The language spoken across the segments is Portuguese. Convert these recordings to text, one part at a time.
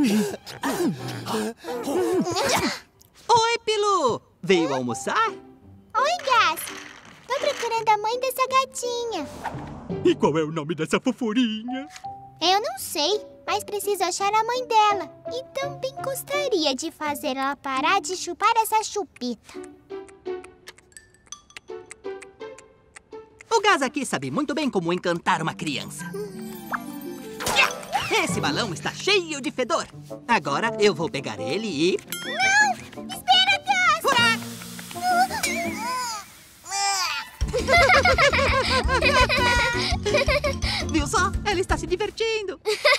Oi, Pilu! Veio almoçar? Oi, Gas. Tô procurando a mãe dessa gatinha. E qual é o nome dessa fofurinha? Eu não sei, mas preciso achar a mãe dela. E também gostaria de fazer ela parar de chupar essa chupeta. O Gas aqui sabe muito bem como encantar uma criança. Esse balão está cheio de fedor. Agora eu vou pegar ele e... Não! Espera, Gas! Furar! Viu só? Ela está se divertindo.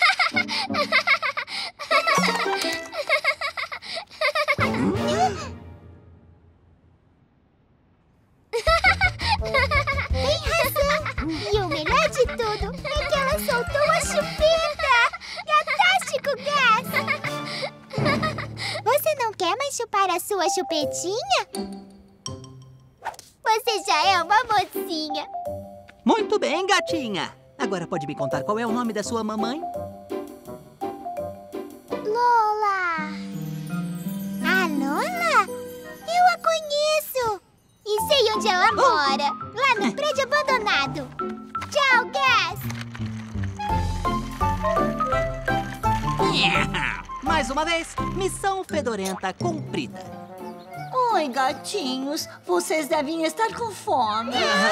Tem razão! E o melhor de tudo é que ela soltou a chupeta! Fantástico, Gas! Você não quer mais chupar a sua chupetinha? Você já é uma mocinha! Muito bem, gatinha. Agora pode me contar qual é o nome da sua mamãe? Lola! A Lola? Eu a conheço! E sei onde ela mora! Lá no prédio abandonado! Tchau, Gas! Mais uma vez, missão fedorenta cumprida. Oi, gatinhos. Vocês devem estar com fome.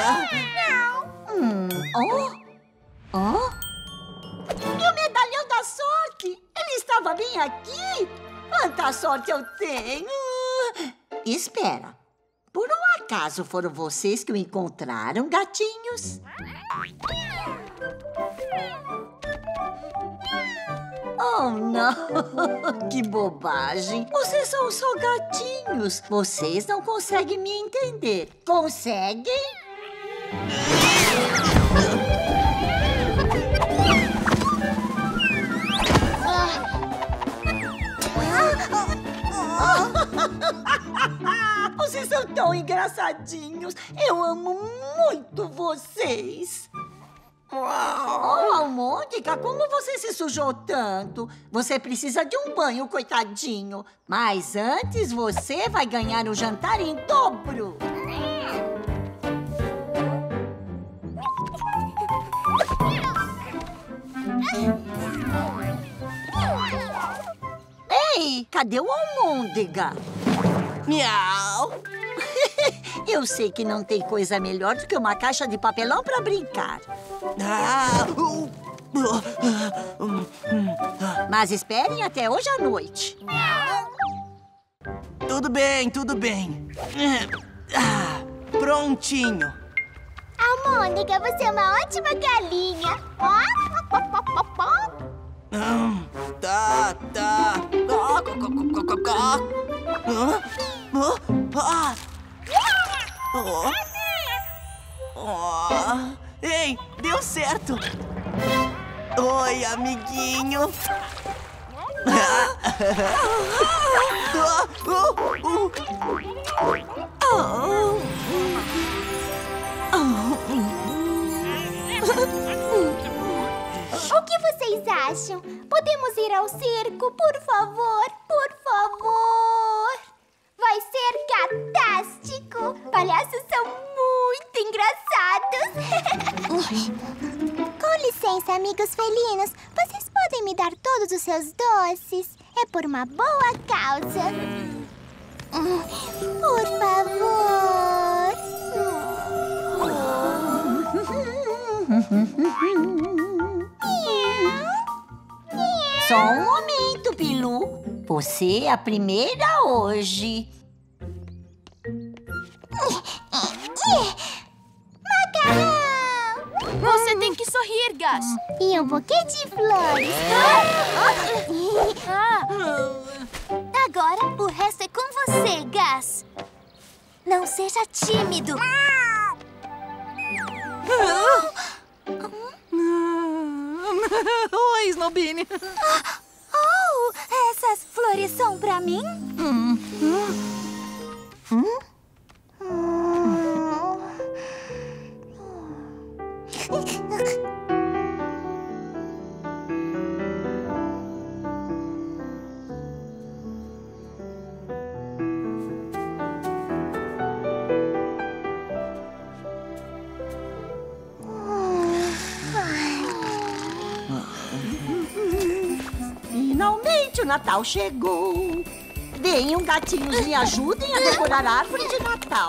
Oh? Oh? E o medalhão da sorte? Ele estava bem aqui? Quanta sorte eu tenho! Espera. Por um acaso foram vocês que o encontraram, gatinhos? Oh, não! Que bobagem! Vocês são só gatinhos. Vocês não conseguem me entender. Conseguem? Vocês são tão engraçadinhos. Eu amo muito vocês. Oh, Mônica, como você se sujou tanto? Você precisa de um banho, coitadinho. Mas antes você vai ganhar um jantar em dobro. Ei, cadê o almôndega? Miau! Eu sei que não tem coisa melhor do que uma caixa de papelão para brincar. Mas esperem até hoje à noite. Tudo bem, tudo bem. Prontinho. Almôndega, você é uma ótima galinha! Tá. Ei, deu certo. Oi, amiguinho. O que vocês acham? Podemos ir ao circo, por favor? Por favor! Vai ser fantástico! Palhaços são muito engraçados! Com licença, amigos felinos. Vocês podem me dar todos os seus doces? É por uma boa causa. Por favor. Só um momento, Pilu. Você é a primeira hoje. Macarrão! Você tem que sorrir, Gas. E um buquê de flores. Agora, o resto é com você, Gas. Não seja tímido. Oi, Snowbine. Oh, essas flores são pra mim? o Natal chegou. Venham, gatinhos, me ajudem a decorar a árvore de Natal.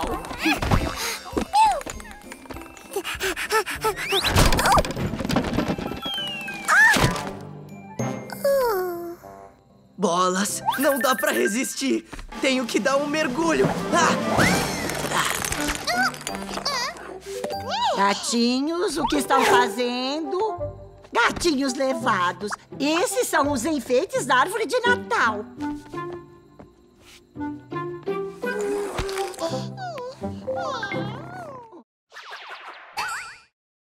Bolas, não dá pra resistir. Tenho que dar um mergulho. Gatinhos, o que estão fazendo? Gatinhos levados. Esses são os enfeites da árvore de Natal.